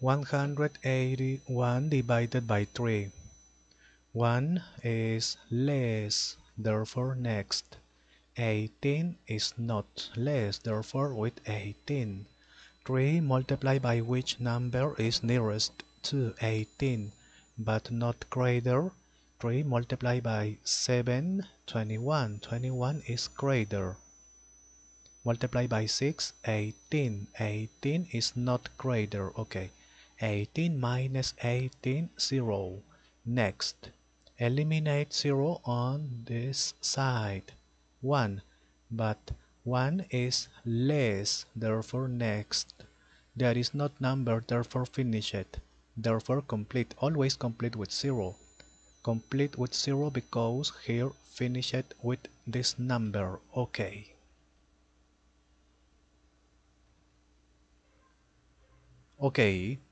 181 divided by 3. 1 is less, therefore next. 18 is not less, therefore with 18. 3 multiplied by which number is nearest to 18, but not greater. 3 multiplied by 7, 21. 21 is greater. Multiply by 6, 18. 18 is not greater. Okay. 18 minus 18, 0. Next, eliminate 0 on this side. 1. But 1 is less, therefore next. There is not number, therefore finish it. Therefore complete. Always complete with 0. Complete with 0 because here finish it with this number. Okay. Okay,